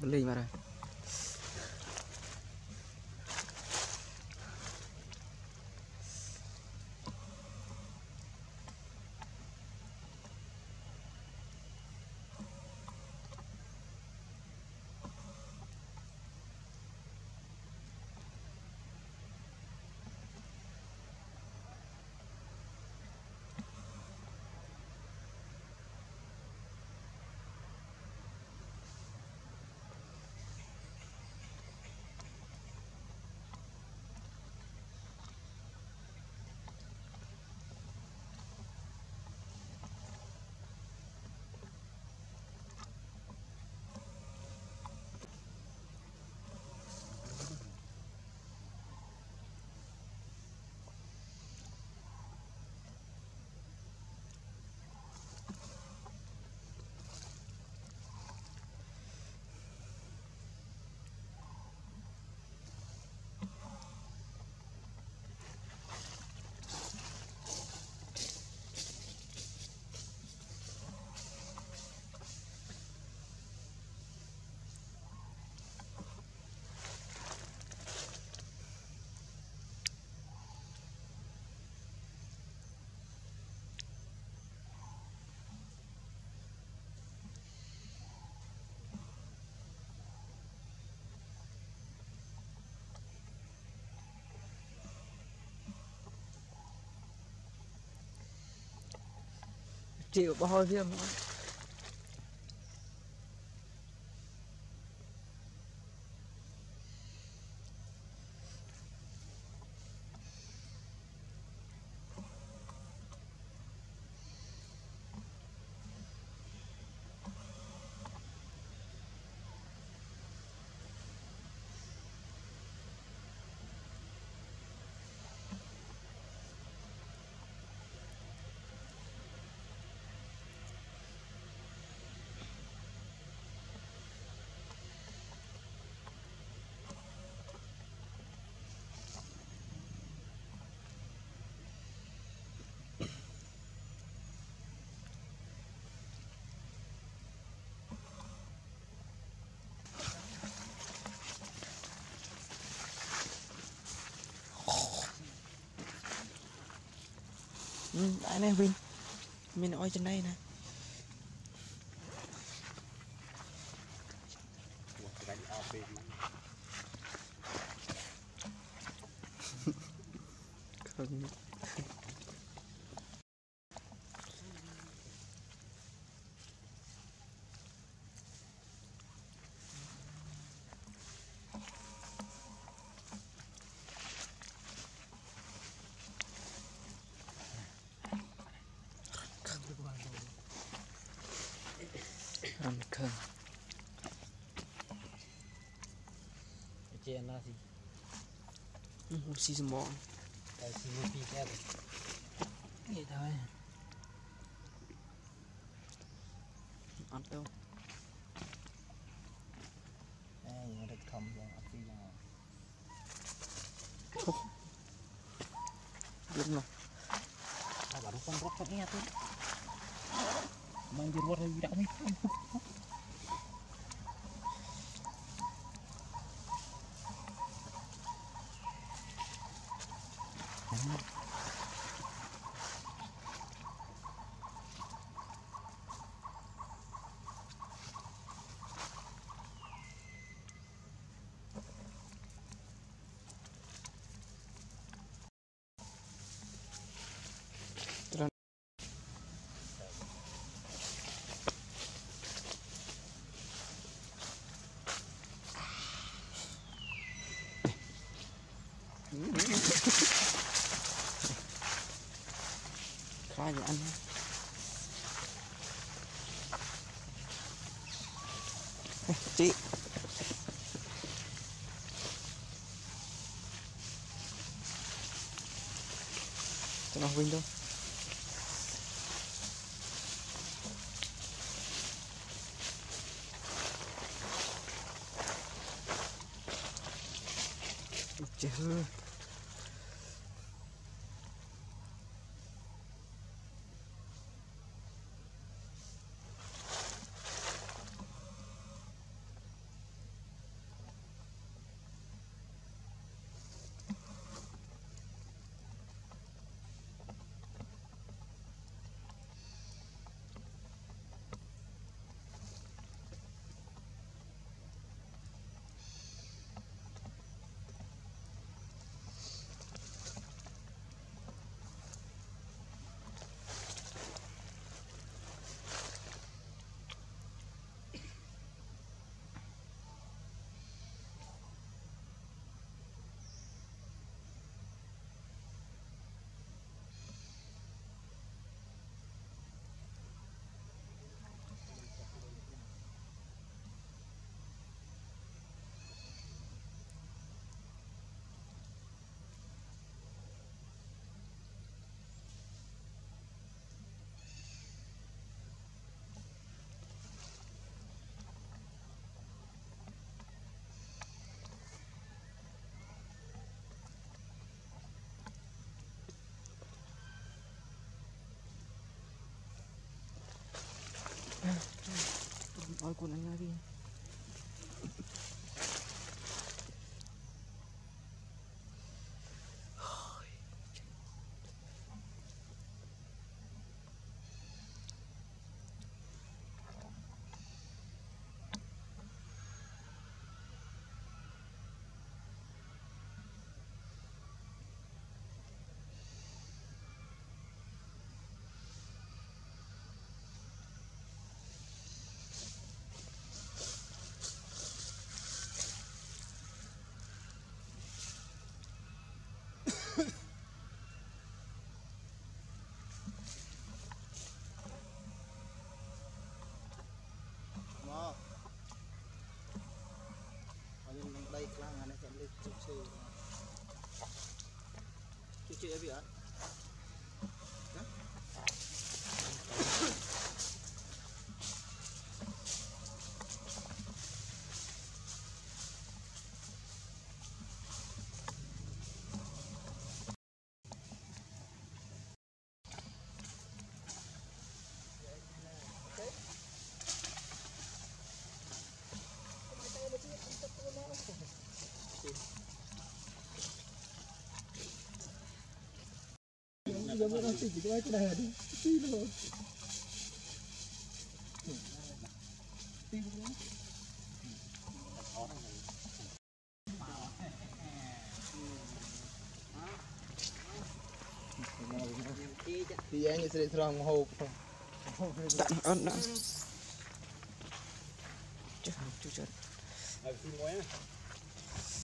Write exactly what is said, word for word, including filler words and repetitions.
lên mà rồi. Chịu bao nhiêu mà ừ, anh em Vinh mình oi trên đây nè. Không. Ăn cơm Chị ăn gì? Không xí gì món Tại xí một phi kẹp vậy thôi ăn đâu Ê, nhưng mà được thầm rồi, ăn phi rồi đúng rồi à, baru kan rokoknya tuh manjur warna tidak nih khai thì ăn chị cho nó Vinh thôi trời ơi ôi con anh đi Mà ở đây đây lang anh sẽ lên chụp xe chụp xe gì ạ giờ mới nói gì cái cái này đi đi luôn thì anh sẽ thằng hộp đạn ơn đã chưa chưa chưa phim